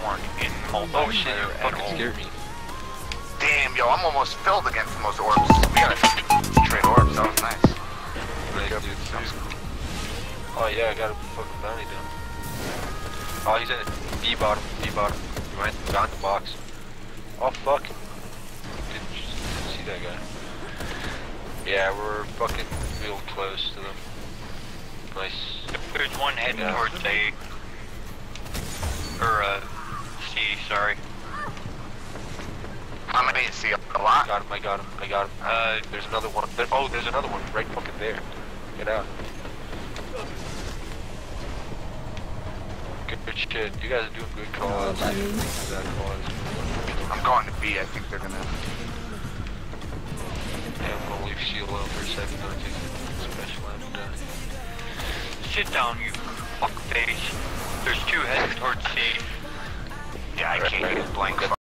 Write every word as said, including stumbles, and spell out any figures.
weren't in multiplayer. Oh shit, you fucking scared me. Damn, yo, I'm almost filled again from those orbs. We gotta trade orbs, that was nice. Nice, dude. Sounds cool. Oh yeah, I got a fucking bounty down. Oh, he's in B bottom, B bottom. Right behind the box. Oh fuck. Didn't, didn't see that guy. Yeah, we're fucking real close to them. Nice. There's one heading Yeah. towards A. Or, uh, C, sorry. How many is he? A lot? Got him, I got him, I got him. Uh, There's another one. There, oh, there's another one right fucking there. Get out. Good, good shit. You guys are doing good calls. Bad calls. I'm going to B, I think they're gonna... Yeah, I'm gonna leave C alone for a second. Don't take special ammo down. sit down, you fuckface. There's two heading towards C. Yeah, I can't use blank